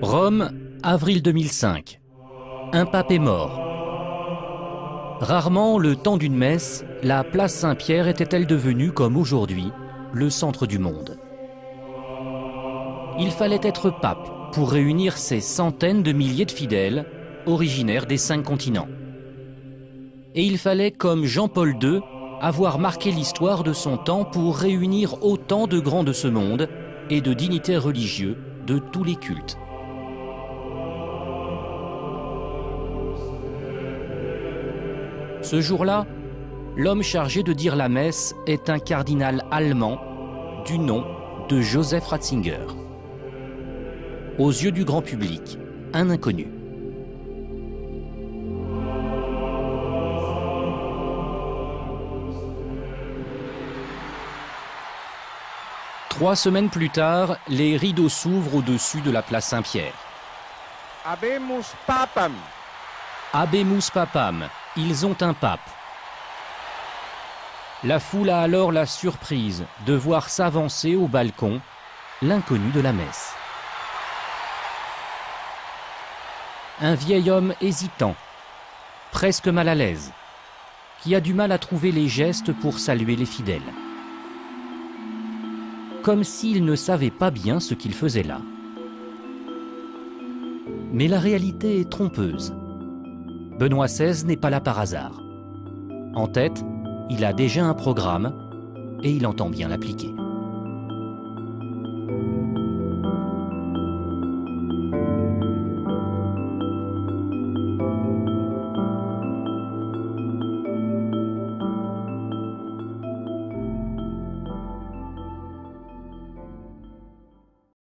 Rome, avril 2005. Un pape est mort. Rarement, le temps d'une messe, la place Saint-Pierre était-elle devenue, comme aujourd'hui, le centre du monde. Il fallait être pape pour réunir ces centaines de milliers de fidèles, originaires des 5 continents. Et il fallait, comme Jean-Paul II, avoir marqué l'histoire de son temps pour réunir autant de grands de ce monde et de dignitaires religieux de tous les cultes. Ce jour-là, l'homme chargé de dire la messe est un cardinal allemand du nom de Joseph Ratzinger. Aux yeux du grand public, un inconnu. Trois semaines plus tard, les rideaux s'ouvrent au-dessus de la place Saint-Pierre. Habemus papam. Habemus papam, ils ont un pape. La foule a alors la surprise de voir s'avancer au balcon l'inconnu de la messe. Un vieil homme hésitant, presque mal à l'aise, qui a du mal à trouver les gestes pour saluer les fidèles. Comme s'il ne savait pas bien ce qu'il faisait là. Mais la réalité est trompeuse. Benoît XVI n'est pas là par hasard. En tête, il a déjà un programme et il entend bien l'appliquer.